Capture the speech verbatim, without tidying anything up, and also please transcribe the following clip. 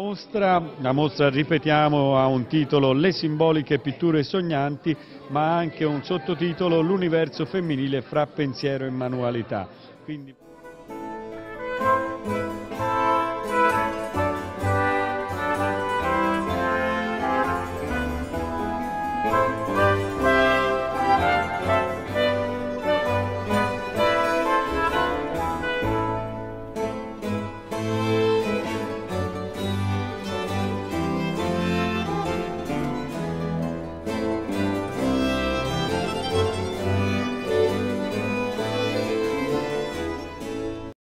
mostra, la mostra, ripetiamo, ha un titolo Le simboliche pitture sognanti, ma ha anche un sottotitolo L'universo femminile fra pensiero e manualità. Quindi...